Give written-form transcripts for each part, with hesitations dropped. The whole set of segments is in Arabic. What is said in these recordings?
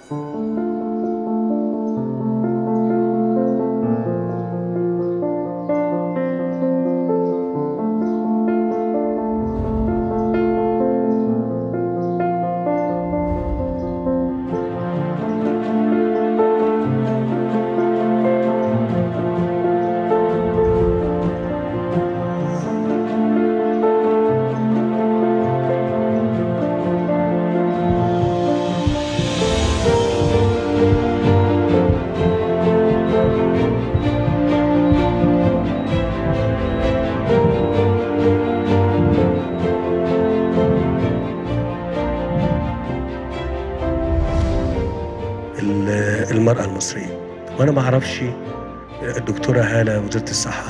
المرأة المصرية، وأنا ما أعرفش الدكتورة هالة وزيرة الصحة،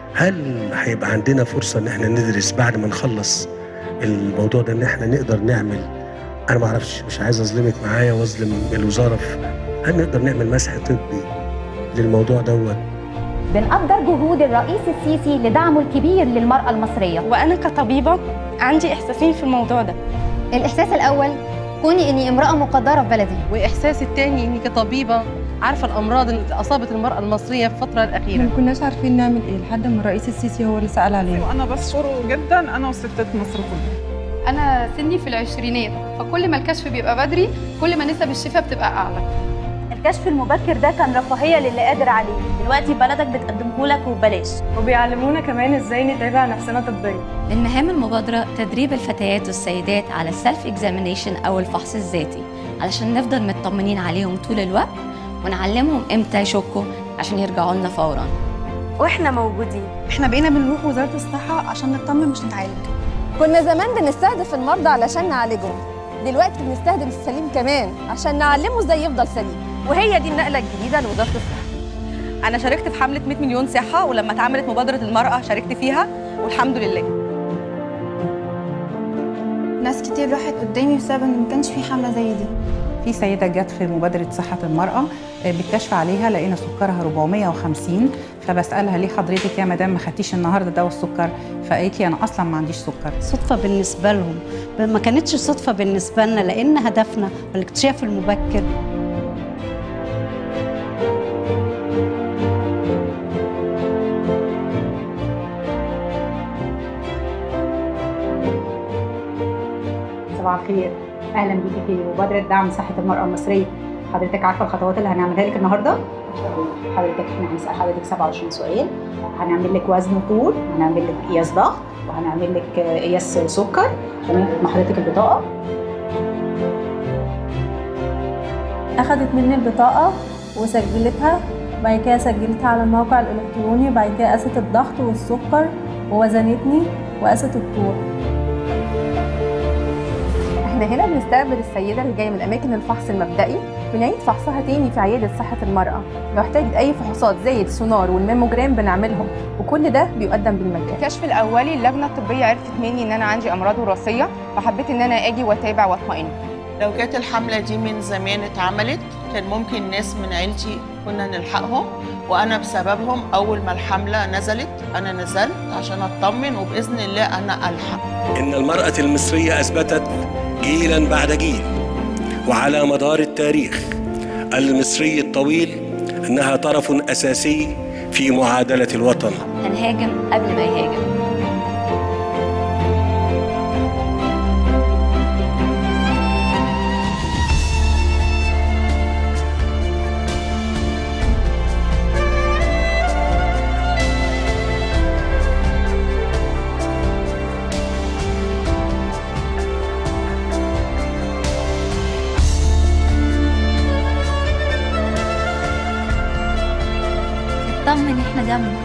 هل هيبقى عندنا فرصة إن إحنا ندرس بعد ما نخلص الموضوع ده إن إحنا نقدر نعمل، أنا ما أعرفش، مش عايز أظلمك معايا وأظلم الوزارة، هل نقدر نعمل مسح طبي للموضوع دوت؟ بنقدر جهود الرئيس السيسي لدعمه الكبير للمرأة المصرية. وأنا كطبيبة عندي إحساسين في الموضوع ده. الإحساس الأول كوني إني امرأة مقدرة في بلدي، وإحساسي الثاني إني كطبيبة عارفة الأمراض اللي أصابت المرأة المصرية في الفترة الأخيرة. ما كناش عارفين نعمل إيه لحد ما الرئيس السيسي هو اللي سأل علينا. وأنا بشكره جدا، أنا وستات مصر كلها. أنا سني في العشرينات، فكل ما الكشف بيبقى بدري كل ما نسب الشفاء بتبقى أعلى. الكشف المبكر ده كان رفاهية للي قادر عليه، دلوقتي بلدك بتقدمهولك وببلاش، وبيعلمونا كمان ازاي نتابع نفسنا طبيا. من مهام المبادرة تدريب الفتيات والسيدات على السلف اكزامينيشن أو الفحص الذاتي، علشان نفضل مطمنين عليهم طول الوقت ونعلمهم امتى يشكوا عشان يرجعوا لنا فورا. واحنا موجودين. احنا بقينا بنروح وزارة الصحة عشان نطمن مش نتعالج. كنا زمان بنستهدف المرضى علشان نعالجهم، دلوقتي بنستهدف السليم كمان عشان نعلمه ازاي يفضل سليم. وهي دي النقلة الجديدة لوزارة الصحة. أنا شاركت في حملة 100 مليون صحة، ولما اتعملت مبادرة المرأة شاركت فيها والحمد لله. ناس كتير راحت قدامي بسبب إن ما كانش في حملة زي دي. في سيدة جت في مبادرة صحة المرأة بالكشف عليها لقينا سكرها 450، فبسألها ليه حضرتك يا مدام ما خدتيش النهارده دواء السكر؟ فقالت لي أنا أصلا ما عنديش سكر. صدفة بالنسبة لهم، ما كانتش صدفة بالنسبة لنا، لأن هدفنا الاكتشاف المبكر. صباح الخير، اهلا بيكي في مبادره دعم صحه المراه المصريه. حضرتك عارفه الخطوات اللي هنعملها لك النهارده؟ حضرتك احنا هنسال حضرتك 27 سؤال، هنعمل لك وزن وطول، هنعمل لك قياس ضغط، وهنعمل لك قياس سكر. هناخد مع حضرتك البطاقه. أخدت مني البطاقة وسجلتها، بعد كده سجلتها على الموقع الإلكتروني، بعد كده قاست الضغط والسكر ووزنتني وقاست الطول. احنا هنا بنستقبل السيدة اللي جاية من أماكن الفحص المبدئي، بنعيد فحصها تاني في عيادة صحة المرأة. لو احتاجت أي فحوصات زي السونار والماموجرام بنعملهم، وكل ده بيقدم بالمجان. الكشف الأولي اللجنة الطبية عرفت مني إن أنا عندي أمراض وراثية، فحبيت إن أنا أجي وأتابع وأطمئن. لو كانت الحملة دي من زمان اتعملت كان ممكن ناس من عيلتي كنا نلحقهم، وأنا بسببهم أول ما الحملة نزلت أنا نزلت عشان أطمن، وبإذن الله أنا ألحق. إن المرأة المصرية أثبتت جيلاً بعد جيل وعلى مدار التاريخ المصري الطويل أنها طرف أساسي في معادلة الوطن. هنهاجم قبل ما يهاجم. اطمن احنا جنبك.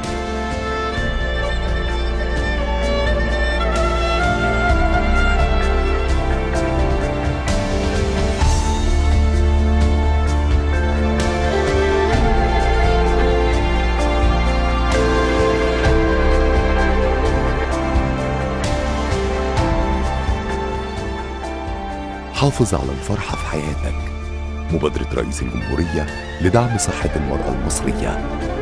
حافظ على الفرحة في حياتك. مبادرة رئيس الجمهورية لدعم صحة المرأة المصرية.